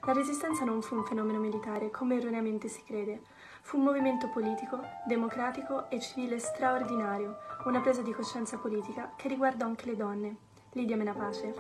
La Resistenza non fu un fenomeno militare, come erroneamente si crede. Fu un movimento politico, democratico e civile straordinario, una presa di coscienza politica che riguarda anche le donne. Lidia Menapace.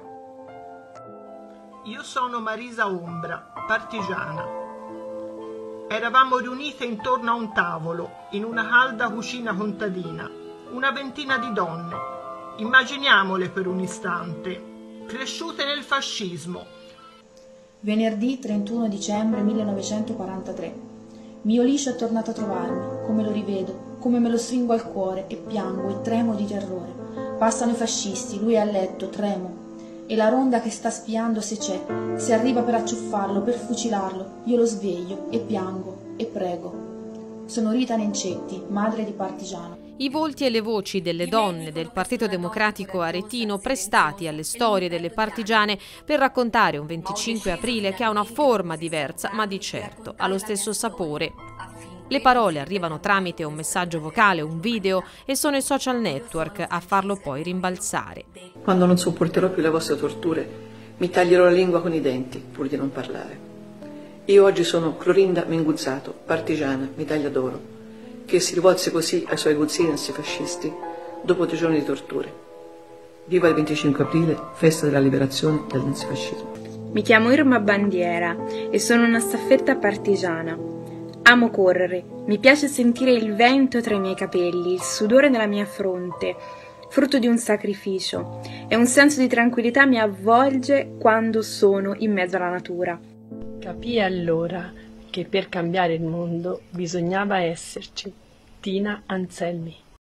Io sono Marisa Ombra, partigiana. Eravamo riunite intorno a un tavolo, in una calda cucina contadina, una ventina di donne. Immaginiamole per un istante, cresciute nel fascismo. Venerdì 31 dicembre 1943. Mio liscio è tornato a trovarmi, come lo rivedo, come me lo stringo al cuore e piango e tremo di terrore. Passano i fascisti, lui è a letto, tremo. E la ronda che sta spiando se c'è, se arriva per acciuffarlo, per fucilarlo, io lo sveglio e piango e prego. Sono Rita Nencetti, madre di partigiano. I volti e le voci delle donne del Partito Democratico aretino prestati alle storie delle partigiane per raccontare un 25 aprile che ha una forma diversa, ma di certo ha lo stesso sapore. Le parole arrivano tramite un messaggio vocale, un video e sono i social network a farlo poi rimbalzare. Quando non sopporterò più le vostre torture, mi taglierò la lingua con i denti, pur di non parlare. Io oggi sono Clorinda Menguzzato, partigiana, medaglia d'oro, che si rivolse così ai suoi aguzzini fascisti dopo 3 giorni di torture. Viva il 25 aprile, festa della liberazione dal nazifascismo. Mi chiamo Irma Bandiera e sono una staffetta partigiana. Amo correre, mi piace sentire il vento tra i miei capelli, il sudore nella mia fronte, frutto di un sacrificio, e un senso di tranquillità mi avvolge quando sono in mezzo alla natura. Capii allora che per cambiare il mondo bisognava esserci. Tina Anselmi.